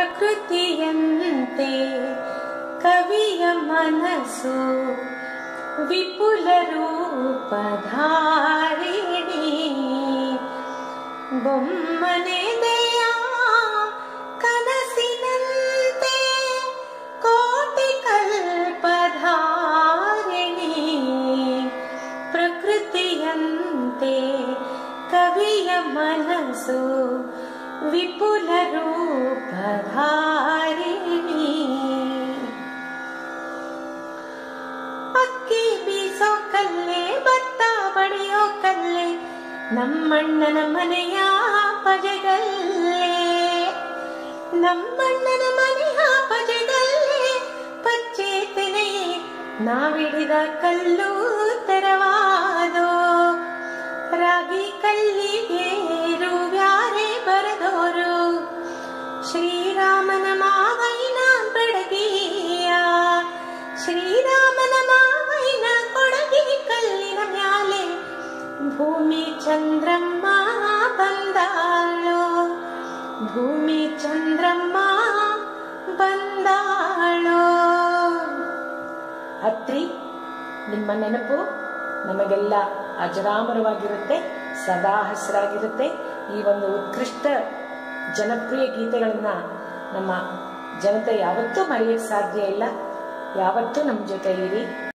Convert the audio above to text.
ಪ್ರಕೃತಿಯಂತೆ ಕವಿಯ ಮನಸ್ಸು ವಿಪುಲ ರೂಪಧಾರಿಣಿ ಬೊಮ್ಮನೆದೆಯ ಕನಸಿನಂತೆ ಕೋಟಿ ಕಲ್ಪಧಾರಿಣಿ ಪ್ರಕೃತಿಯಂತೆ ಕವಿಯ ಮನಸ್ಸು ವಿಪುಲ ರೂಪಧಾರಿಣಿ ಅಕ್ಕಿ ಬೀಸೋ ಕಲ್ಲೆ ಭತ್ತ ಬಡಿಯೋ ಕಲ್ಲೆ ನಮ್ಮಣ್ಣನ ಮನೆಯ ಪಜೆಗಲ್ಲೆ ನಮ್ಮಣ್ಣನ ಮನೆಯ ಪಜೆಗಲ್ಲೆ ಪಚ್ಚೆ ತೆನೆಯೇ ನಾವಿಡಿದ ಕಲ್ಲು ತೆರವಾದೋ ರಾಗಿ ಕಲ್ಲಿಗೆ ರೂವ್ಯಾರೆ ಬರೆದೋರು ಶ್ರೀರಾಮನ ಮಾವೈನ ಬೆಡಗಿಯ ಶ್ರೀರಾಮನ ಮಾವೈನ ಕೊಡಗಿ ಕಲ್ಲಿನ ಮ್ಯಾಲೆ ಭೂಮಿ ಚಂದ್ರಮ್ಮ ಬಂದಾಳೋ ಭೂಮಿ ಚಂದ್ರಮ್ಮ ಬಂದಾಳೋ. ಅತ್ರಿ, ನಿಮ್ಮ ನೆನಪು ನಮಗೆಲ್ಲ ಅಜರಾಮರವಾಗಿರುತ್ತೆ, ಸದಾ ಹಸಿರಾಗಿರುತ್ತೆ. ಈ ಒಂದು ಉತ್ಕೃಷ್ಟ ಜನಪ್ರಿಯ ಗೀತೆಗಳನ್ನ ನಮ್ಮ ಜನತೆ ಯಾವತ್ತೂ ಮರೆಯಕ್ಕೆ ಸಾಧ್ಯ ಇಲ್ಲ. ಯಾವತ್ತೂ ನಮ್ಮ ಜೊತೆ ಇರಿ.